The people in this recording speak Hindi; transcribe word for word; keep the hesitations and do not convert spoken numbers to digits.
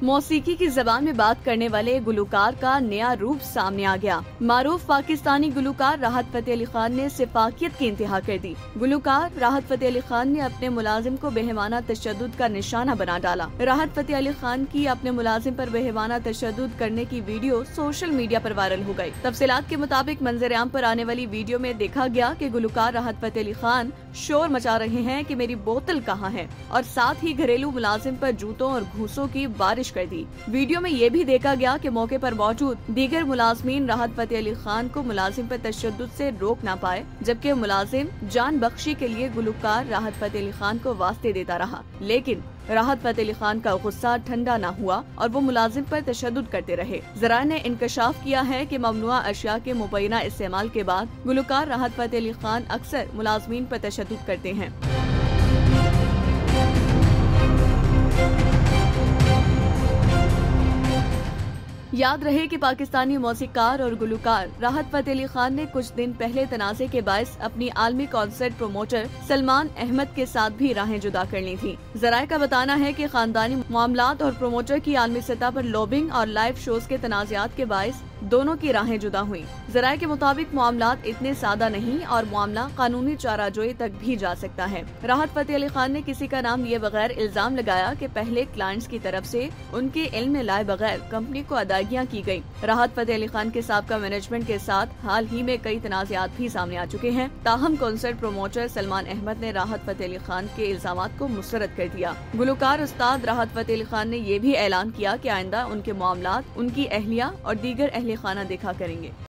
मौसीकी की जबान में बात करने वाले गुलकार का नया रूप सामने आ गया। मारूफ पाकिस्तानी गुलकार राहत फतेह अली खान ने सिफाकियत की इंतहा कर दी। गुलकार राहत फतेह अली खान ने अपने मुलाजिम को बेहमाना तशद्दुद का निशाना बना डाला। राहत फतेह अली खान की अपने मुलाजिम पर बेहमाना तशद्दुद करने की वीडियो सोशल मीडिया पर वायरल हो गई। तफसीलात के मुताबिक मंजर-ए-आम पर आने वाली वीडियो में देखा गया कि गुलकार राहत फतेह अली खान शोर मचा रहे हैं कि मेरी बोतल कहाँ है, और साथ ही घरेलू मुलाजिम पर जूतों और घूसों की बारिश कर दी। वीडियो में ये भी देखा गया कि मौके पर मौजूद दीगर मुलाजमीन राहत फतेह अली खान को मुलाजिम पर तशद्दुद से रोक ना पाए, जबकि मुलाजिम जान बख्शी के लिए गुलकार राहत फतेह अली खान को वास्ते देता रहा। लेकिन राहत फतेह अली खान का गुस्सा ठंडा न हुआ और वो मुलाजिम पर तशद्दुद करते रहे। ज़राए ने इंकशाफ किया है कि ममनुआ अशिया के मुबैना इस्तेमाल के बाद गुलकार राहत फतेह अली खान अक्सर मुलाजमीन पर तशद्दुद करते हैं। याद रहे कि पाकिस्तानी मौसीकार और गुलकार राहत फतेह अली खान ने कुछ दिन पहले तनाज़े के बायस अपनी आलमी कॉन्सर्ट प्रोमोटर सलमान अहमद के साथ भी राहें जुदा कर ली थी। ज़राए का बताना है कि खानदानी मामलात और प्रोमोटर की आलमी सतह पर लॉबिंग और लाइव शोज के तनाज़ात के बायस दोनों की राहें जुदा हुई। ज़राए के मुताबिक मामलात इतने सादा नहीं और मामला कानूनी चाराजोई तक भी जा सकता है। राहत फतेह अली खान ने किसी का नाम लिए बगैर इल्जाम लगाया कि पहले क्लाइंट्स की तरफ से उनके इल्म में लाए बगैर कंपनी को अदायगियां की गयी। राहत फतेह अली खान के साबका मैनेजमेंट के साथ हाल ही में कई तनाज़ात भी सामने आ चुके हैं। ताहम कॉन्सर्ट प्रोमोटर सलमान अहमद ने राहत फतेह अली खान के इल्जामात को मुस्तरद कर दिया। गुलकार उस्ताद राहत फतेह अली खान ने ये भी ऐलान किया कि आइंदा उनके मामलात उनकी अहलिया और दीगर अहले खाना देखा करेंगे।